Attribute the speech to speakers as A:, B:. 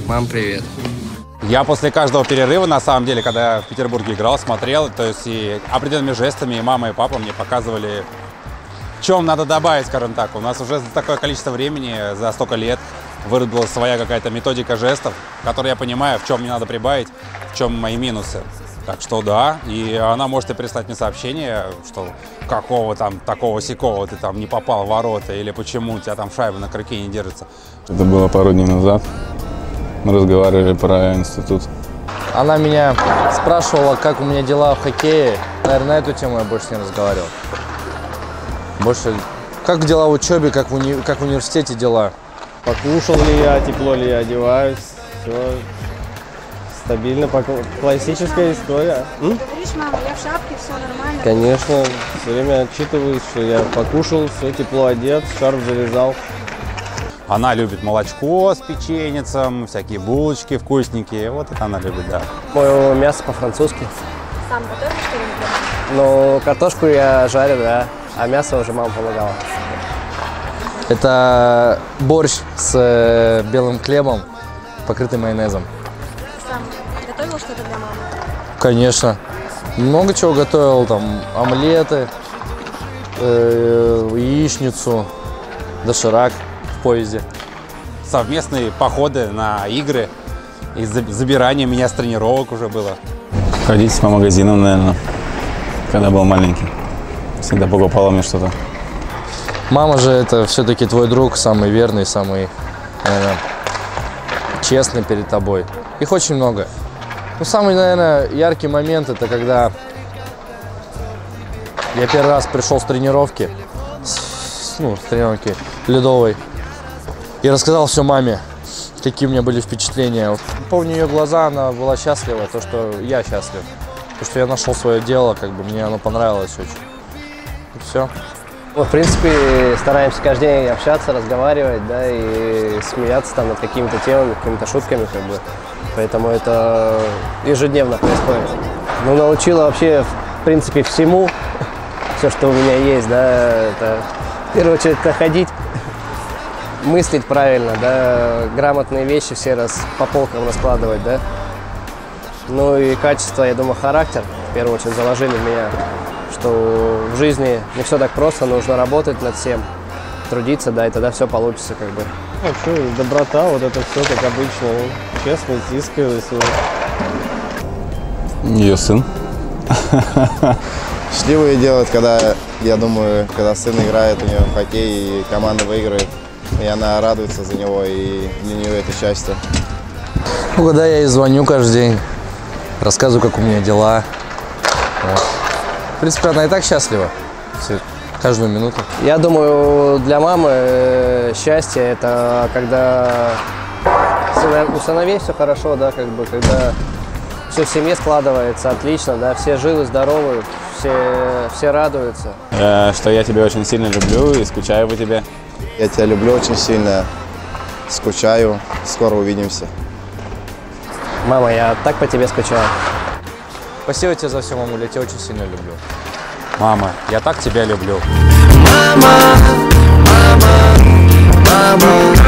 A: Мам, привет.
B: Я после каждого перерыва, на самом деле, когда я в Петербурге играл, смотрел, то есть и определенными жестами и мама, и папа мне показывали, в чем надо добавить, скажем так. У нас уже за такое количество времени, за столько лет выработалась своя какая-то методика жестов, которую я понимаю, в чем мне надо прибавить, в чем мои минусы. Так что да, и она может и прислать мне сообщение, что какого там такого-сякого ты там не попал в ворота, или почему у тебя там шайба на крюке не держится.
C: Это было пару дней назад. Мы разговаривали про институт.
D: Она меня спрашивала, как у меня дела в хоккее. Наверное, на эту тему я больше не разговаривал. Больше, как дела в учебе, как в университете дела.
E: Покушал ли я, тепло ли я одеваюсь, все стабильно, классическая история.
F: Говоришь, мама, я в шапке, все нормально?
E: Конечно, все время отчитываюсь, что я покушал, все тепло одет, шарф завязал.
B: Она любит молочко с печеньем, всякие булочки вкусненькие, вот это она любит, да.
E: Мое мясо по-французски.
F: Сам готовишь что-нибудь?
E: Ну, картошку я жарю, да, а мясо уже мама помогала.
D: Это борщ с белым хлебом, покрытый майонезом.
F: Сам готовил что-то для мамы?
D: Конечно. Много чего готовил, там омлеты, яичницу, доширак в поезде.
B: Совместные походы на игры и забирание меня с тренировок уже было.
C: Ходить по магазинам, наверное, когда был маленький. Всегда покупала мне что-то.
D: Мама же это все-таки твой друг, самый верный, самый, наверное, честный перед тобой. Их очень много. Ну, самый, наверное, яркий момент — это когда я первый раз пришел с тренировки, с тренировки ледовой, и рассказал все маме, какие у меня были впечатления. Помню ее глаза, она была счастлива, то, что я счастлив. То, что я нашел свое дело, как бы мне оно понравилось очень. И все.
E: Ну, в принципе, стараемся каждый день общаться, разговаривать, да, и смеяться там над какими-то темами, какими-то шутками, как бы. Поэтому это ежедневно происходит. Ну, научила вообще, в принципе, всему, все, что у меня есть, да, это, в первую очередь, это ходить, мыслить правильно, да, грамотные вещи все по полкам раскладывать, да. Ну и качество, я думаю, характер, в первую очередь, заложили в меня, что в жизни не все так просто, нужно работать над всем, трудиться, да, и тогда все получится, как бы.
G: А что, доброта, вот это все как обычно, честность, искренность.
C: Ее сын.
H: Счастливые делают, когда, я думаю, когда сын играет у нее в хоккей, и команда выиграет, и она радуется за него, и для нее это счастье.
D: Ну, когда я ей звоню каждый день, рассказываю, как у меня дела. Вот. В принципе, она и так счастлива. Каждую минуту.
E: Я думаю, для мамы счастье — это когда у сыновей все хорошо, да, как бы, когда все в семье складывается отлично, да, все живы, здоровы, все радуются.
C: Что я тебя очень сильно люблю и скучаю по тебе.
H: Я тебя люблю очень сильно, скучаю, скоро увидимся.
E: Мама, я так по тебе скучаю.
D: Спасибо тебе за все, мамуля, я тебя очень сильно люблю.
B: Мама, я так тебя люблю.
A: Мама, мама, мама.